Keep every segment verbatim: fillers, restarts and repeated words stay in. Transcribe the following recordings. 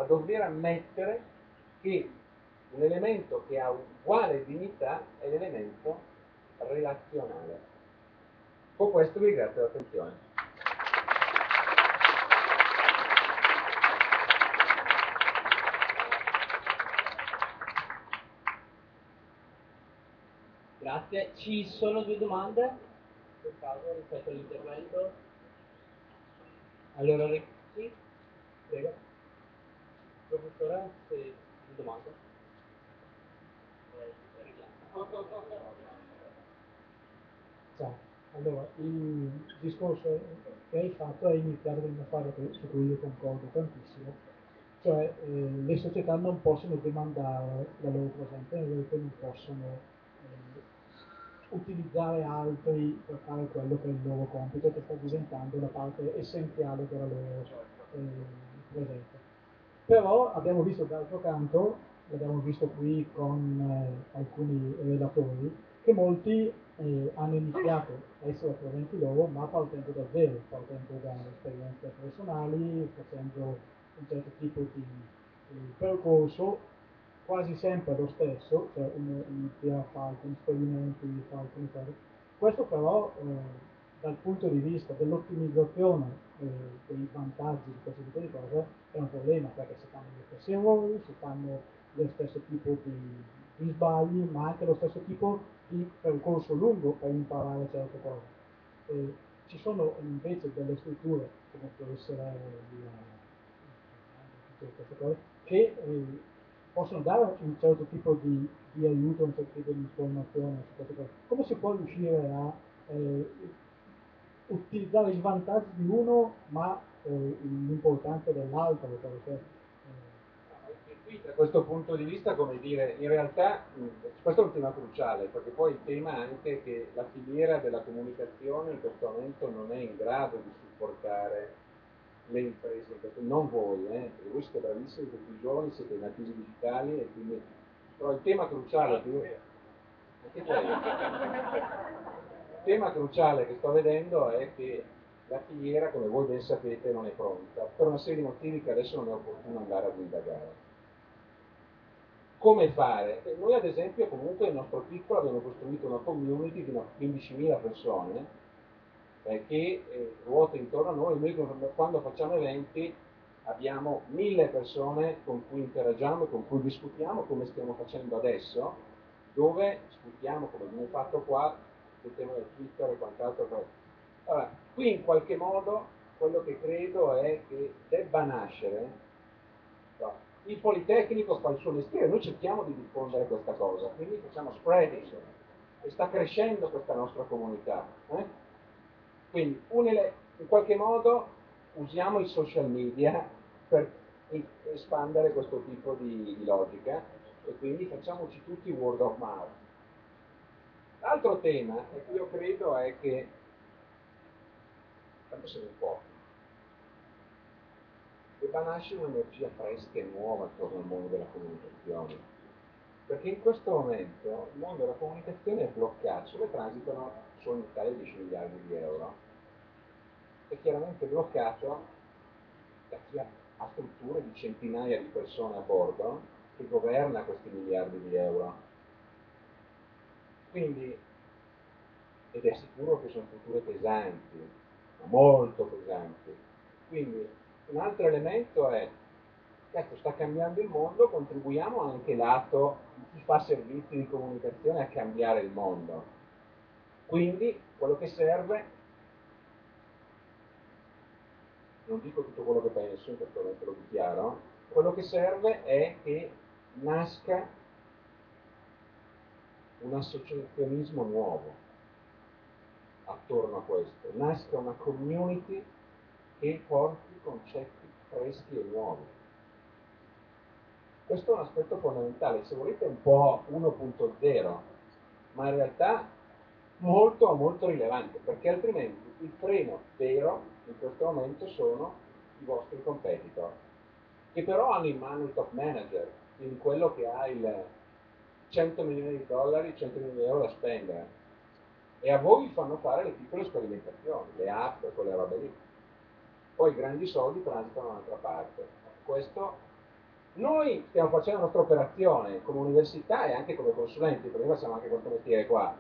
dover ammettere che un elemento che ha uguale dignità è l'elemento relazionale. Con questo vi ringrazio dell'attenzione. Grazie. Ci sono due domande per caso rispetto all'intervento? Allora, sì, prego. Professore, se domanda. Ciao. Allora, il discorso che hai fatto è iniziato da una fase su cui io concordo tantissimo, cioè eh, le società non possono demandare la loro presenza, non possono eh, utilizzare altri per fare quello che è il loro compito, che sta diventando la parte essenziale della loro eh, presenza. Però abbiamo visto d'altro canto, l'abbiamo visto qui con eh, alcuni relatori, che molti eh, hanno iniziato a essere presenti loro, ma partendo da zero, partendo da esperienze personali, facendo un certo tipo di eh, percorso, quasi sempre lo stesso, cioè uno inizia a fare alcuni esperimenti, fa alcune cose. Questo però eh, dal punto di vista dell'ottimizzazione eh, dei vantaggi di questo tipo di cose è un problema, perché si fanno gli stessi errori, si fanno lo stesso tipo di, di sbagli, ma anche lo stesso tipo di percorso lungo per imparare certe cose. Eh, ci sono invece delle strutture, come può essere la, queste cose, che eh, possono dare un certo tipo di, di aiuto, un certo tipo di informazione su queste cose. Come si può riuscire a eh, utilizzare i vantaggi di uno ma eh, l'importanza dell'altro? Perché, eh, qui da questo punto di vista, come dire, in realtà mh, questo è un tema cruciale, perché poi il tema è anche che la filiera della comunicazione in questo momento non è in grado di supportare le imprese, non voi, eh, perché voi siete bravissimi, tutti i giovani, siete nativi digitali, e quindi, però il tema cruciale che io, anche quello, il tema cruciale che sto vedendo è che la filiera, come voi ben sapete, non è pronta, per una serie di motivi che adesso non è opportuno andare ad indagare. Come fare? Noi ad esempio comunque nel nostro piccolo abbiamo costruito una community di quindicimila persone eh, che eh, ruota intorno a noi. Noi quando facciamo eventi abbiamo mille persone con cui interagiamo e con cui discutiamo, come stiamo facendo adesso, dove discutiamo come abbiamo fatto qua sul tema del Twitter e quant'altro. Allora, qui in qualche modo quello che credo è che debba nascere, no, il Politecnico fa il suo mestiere, noi cerchiamo di diffondere questa cosa, quindi facciamo spreading e sta crescendo questa nostra comunità. Eh? Quindi in qualche modo usiamo i social media per espandere questo tipo di, di logica e quindi facciamoci tutti word of mouth. L'altro tema che io credo è che, tanto se ne può, debba nascere un'energia fresca e nuova attorno al mondo della comunicazione, perché in questo momento il mondo della comunicazione è bloccato, solo transitano solo in Italia dieci miliardi di euro, è chiaramente bloccato da chi ha strutture di centinaia di persone a bordo che governa questi miliardi di euro. Quindi, ed è sicuro che sono strutture pesanti, molto pesanti. Quindi un altro elemento è, cazzo, sta cambiando il mondo, contribuiamo anche lato di chi fa servizi di comunicazione a cambiare il mondo. Quindi quello che serve, non dico tutto quello che penso, in questo momento lo dichiaro, quello che serve è che nasca un associazionismo nuovo attorno a questo, nasca una community che porti concetti freschi e nuovi. Questo è un aspetto fondamentale, se volete un po' uno punto zero, ma in realtà molto molto rilevante, perché altrimenti il freno vero in questo momento sono i vostri competitor, che però hanno in mano il top manager, quindi quello che ha il cento milioni di dollari, cento milioni di euro da spendere, e a voi vi fanno fare le piccole sperimentazioni, le app, quelle robe lì. Poi i grandi soldi transitano da un'altra parte. Questo Noi stiamo facendo la nostra operazione come università e anche come consulenti, perché noi facciamo anche questo mestiere qua.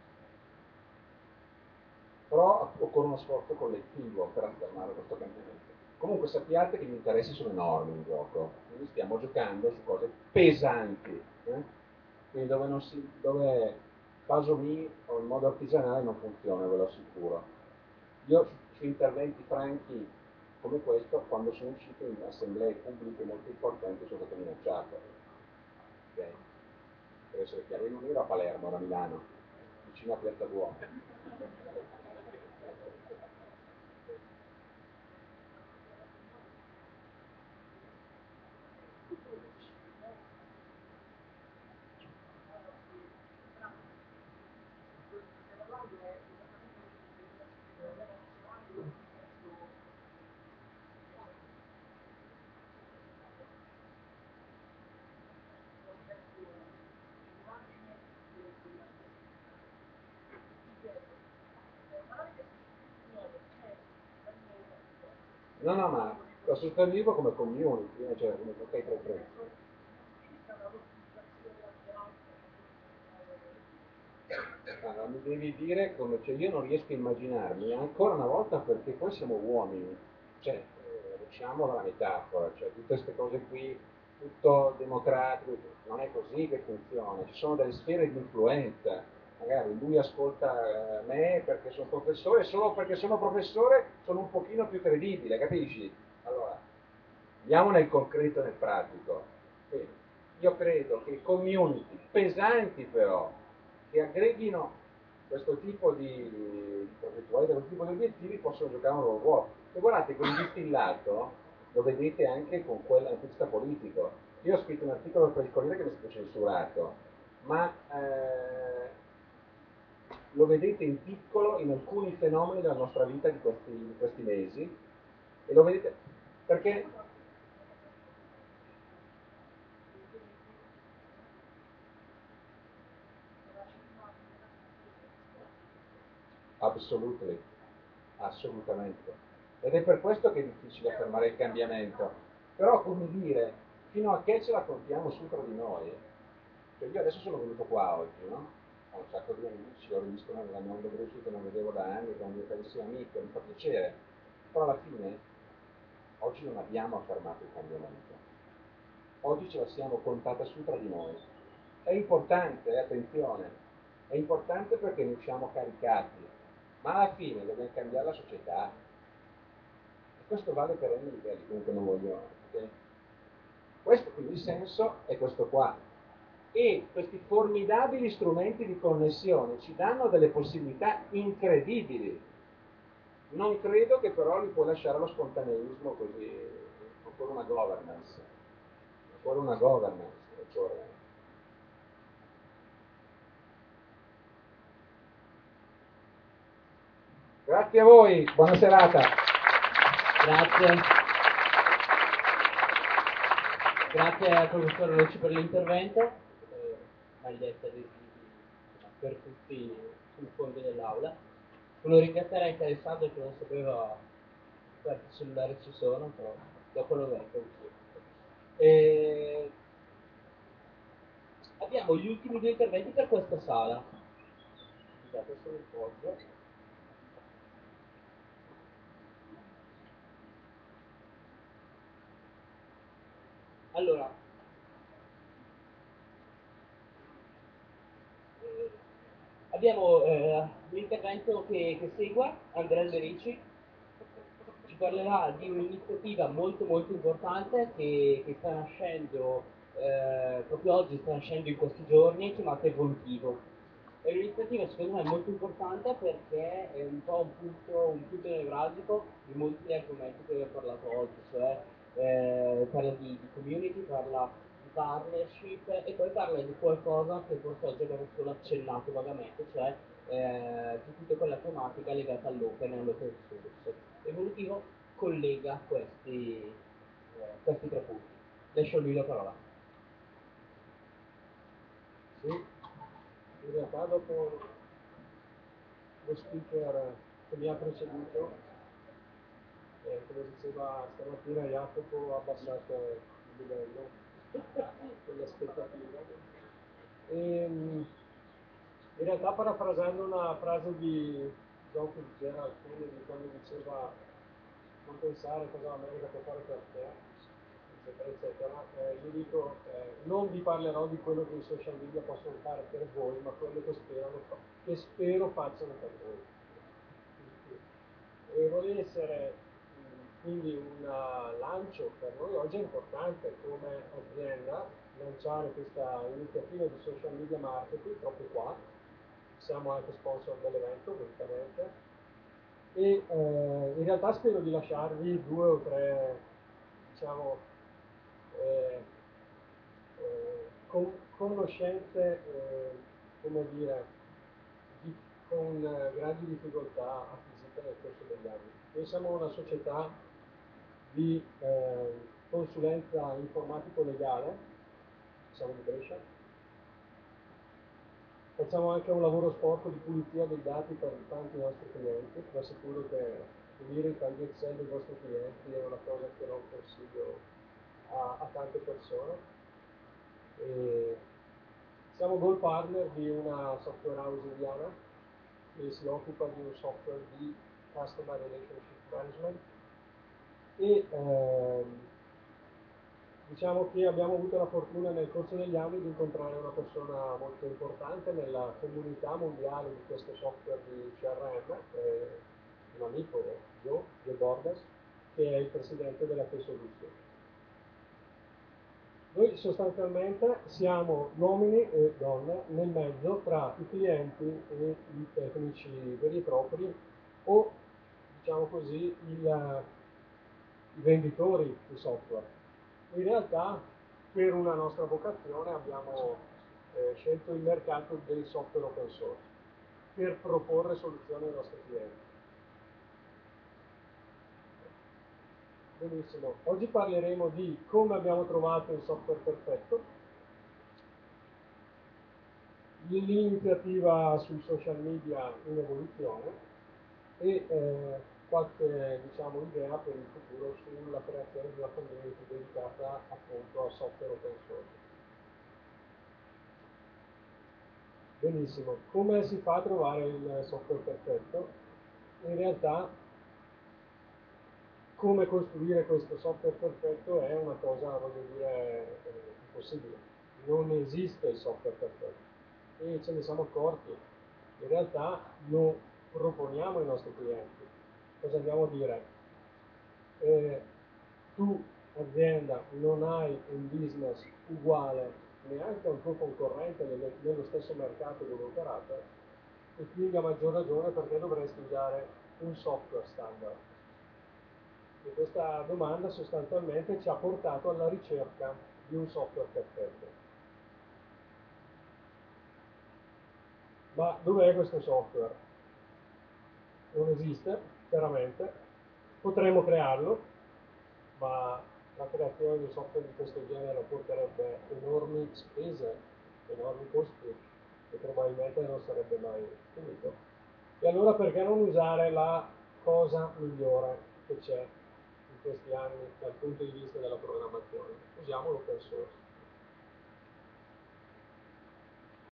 Però occorre uno sforzo collettivo per affermare questo cambiamento. Comunque sappiate che gli interessi sono enormi in gioco, quindi stiamo giocando su cose pesanti, eh? Quindi dove, non si, dove caso mi o in modo artigianale non funziona, ve lo assicuro. Io su, su interventi franchi come questo, quando sono uscito in assemblee pubbliche molto importanti, sono stato minacciato. Okay? Per essere chiaro, io non ero a Palermo, ero a Milano, vicino a Piazza Duomo. No, no, ma lo sostengo come community, eh, cioè come ok, tre tre. Ma non mi devi dire come, cioè io non riesco a immaginarmi ancora una volta perché poi siamo uomini, cioè eh, usciamo dalla metafora, cioè tutte queste cose qui, tutto democratico, non è così che funziona, ci sono delle sfere di influenza, magari lui ascolta eh, me perché sono professore, solo perché sono professore sono un pochino più credibile, capisci? Allora, andiamo nel concreto e nel pratico. Quindi, io credo che community pesanti però, che aggreghino questo tipo di progettualità, questo tipo di obiettivi possono giocare un loro ruolo. E guardate che il distillato lo vedete anche con quella questa politico. Io ho scritto un articolo per il Corriere che mi è stato censurato, ma eh, lo vedete in piccolo in alcuni fenomeni della nostra vita di questi, di questi mesi e lo vedete perché Absolutely, assolutamente. Ed è per questo che è difficile affermare il cambiamento. Però, come dire, fino a che ce la contiamo su tra di noi? Cioè io adesso sono venuto qua oggi, no? Ho un sacco di amici, ho rivisto nella mondo Bruce che non vedevo da anni, con un mio carissimo amico, mi fa piacere. Però alla fine, oggi non abbiamo affermato il cambiamento. Oggi ce la siamo contata su tra di noi. È importante, eh, attenzione, è importante perché ne usciamo caricati, ma alla fine dobbiamo cambiare la società. E questo vale per ogni livello, comunque non voglio. Okay? Questo quindi il senso è questo qua. E questi formidabili strumenti di connessione ci danno delle possibilità incredibili. Non credo che però li puoi lasciare allo spontaneismo così, occorre una governance. Occorre una governance. Occorre... Grazie a voi, buona serata. Grazie. Grazie al professor Rocci per l'intervento. Eh, maglietta adesivi per tutti sul fondo dell'aula. Volevo ringraziare anche Alessandro che non sapeva quanti cellulari ci sono, però dopo lo metto. E abbiamo gli ultimi due interventi per questa sala. Scusate, solo un po'. Allora, eh, abbiamo eh, l'intervento che, che segue, Andrea Alberici, ci parlerà di un'iniziativa molto molto importante che, che sta nascendo, eh, proprio oggi sta nascendo in questi giorni, chiamata Evolutivo. È un'iniziativa secondo me molto importante perché è un po' un punto, un punto nevralgico di molti argomenti che abbiamo parlato oggi, cioè eh, parla di, di community, parla di partnership e poi parla di qualcosa che forse oggi abbiamo solo accennato vagamente, cioè eh, di tutta quella tematica legata all'open e all'open source. Evolutivo collega questi, eh, questi tre punti. Lascio a lui la parola. Sì, in realtà dopo lo speaker che mi ha preceduto, eh, come diceva stamattina Jacopo, ha abbassato livello dell'aspettativa. E, in realtà, parafrasando una frase di John Fitzgerald, di quando diceva non pensare cosa l'America può fare per te, eccetera, eccetera, eh, io dico eh, non vi parlerò di quello che i social media possono fare per voi, ma quello che, sperano, che spero facciano per voi. E vuole essere mh, quindi un uh, lancio per noi oggi è importante come azienda lanciare questa iniziativa di social media marketing proprio qua. Siamo anche sponsor dell'evento, ovviamente, e eh, in realtà spero di lasciarvi due o tre, diciamo, eh, eh, con, conoscenze, eh, come dire, di, con eh, grandi difficoltà acquisite nel corso degli anni. Noi siamo una società di eh, consulenza informatico-legale, siamo di Brescia. Facciamo anche un lavoro sporco di pulizia dei dati per tanti nostri clienti. Vi assicuro che pulire i file Excel dei vostri clienti è una cosa che non consiglio a, a tante persone. E siamo gold partner di una software house indiana che si occupa di un software di Customer Relationship Management e ehm, diciamo che abbiamo avuto la fortuna nel corso degli anni di incontrare una persona molto importante nella comunità mondiale di questo software di C R M, eh, un amico, Joe, Joe Bordas, che è il presidente della Tesolution. Noi sostanzialmente siamo uomini e donne nel mezzo tra i clienti e i tecnici veri e propri o, diciamo così, il, i venditori di software. In realtà, per una nostra vocazione, abbiamo eh, scelto il mercato del software open source per proporre soluzioni ai nostri clienti. Benissimo, oggi parleremo di come abbiamo trovato il software perfetto, l'iniziativa sui social media in evoluzione e eh, qualche, diciamo, idea per il futuro sulla creazione di una community dedicata appunto al software open source. Benissimo, come si fa a trovare il software perfetto? In realtà, come costruire questo software perfetto è una cosa, voglio dire, eh, impossibile. Non esiste il software perfetto e ce ne siamo accorti. In realtà lo proponiamo ai nostri clienti. Cosa andiamo a dire? Eh, tu, azienda, non hai un business uguale neanche a un tuo concorrente nello, nello stesso mercato dove operate, e quindi a maggior ragione perché dovresti usare un software standard. E questa domanda sostanzialmente ci ha portato alla ricerca di un software perfetto. Ma dov'è questo software? Non esiste, chiaramente. Potremmo crearlo, ma la creazione di un software di questo genere porterebbe enormi spese, enormi costi e probabilmente non sarebbe mai finito. E allora perché non usare la cosa migliore che c'è in questi anni dal punto di vista della programmazione? Usiamo l'open source.